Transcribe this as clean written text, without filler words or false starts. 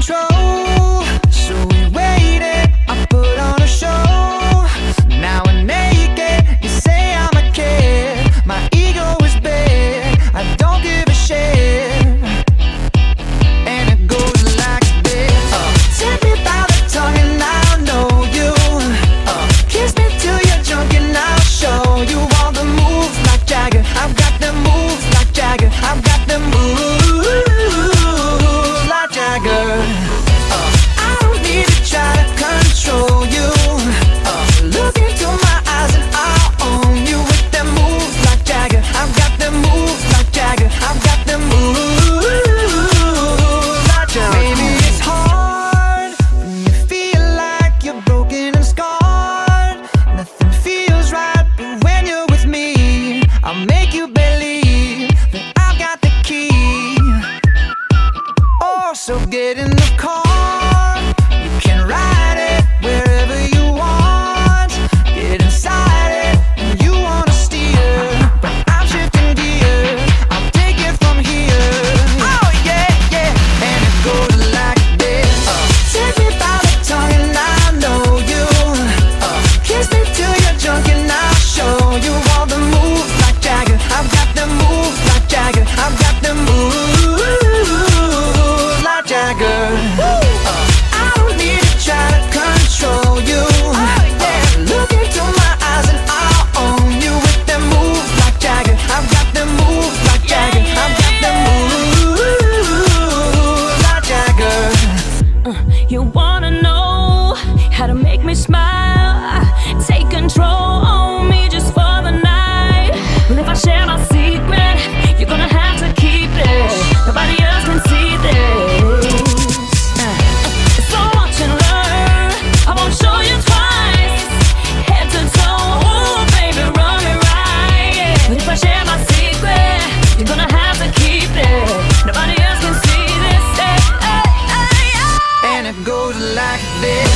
control, so we waited. I put on a show. Now we're naked. You say I'm a kid. My ego is big. I don't give a shit. And it goes like this. Take me by the tongue and I'll know you. Kiss me till you're drunk and I'll show you all the moves like Jagger. I've got the moves like Jagger. I've got the moves like Jagger. I don't need to try to control you. Look into my eyes and I'll own you with them moves like Jagger. I've got them moves like Jagger. I've got them moves like Jagger. Maybe it's hard when you feel like you're broken and scarred. Nothing feels right, but when you're with me, I'll make you believe that I've got the key. Oh, so get in the car. You can ride it wherever you want. Get inside it and you wanna steer, but I'm shifting gear. I'll take it from here. Oh yeah, yeah. And it goes like this. Take me by the tongue and I know you. Kiss me till you're drunk and I'll show you all the moves like Jagger. I've got the moves like Jagger. I've got the moves like Jagger. I don't need to try to control you. Look into my eyes and I'll own you with them moves like Jagger. I've got them moves like Jagger. I've got them moves like Jagger. You wanna know how to make me smile? Take control on me just for the night. Well, if I share my secret, you're gonna have to keep it. Nobody else can see this. It's so much in learn. I won't show you twice. Head to toe, ooh, baby, run me right. But if I share my secret, you're gonna have to keep it. Nobody else can see this. And it goes like this.